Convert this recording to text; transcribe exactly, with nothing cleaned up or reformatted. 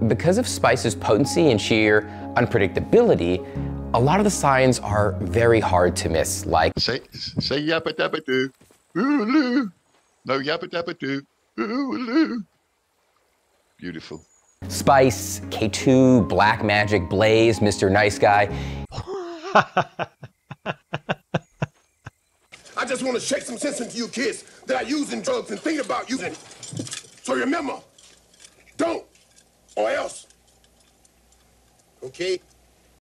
because of Spice's potency and sheer unpredictability, a lot of the signs are very hard to miss, like say say yappa dabba doo, ooh no yappa dabba doo, ooh beautiful. Spice, K two, Black Magic, Blaze, Mister Nice Guy. I just want to shake some sense into you kids that are using drugs and thinking about using. So remember, don't, or else. Okay?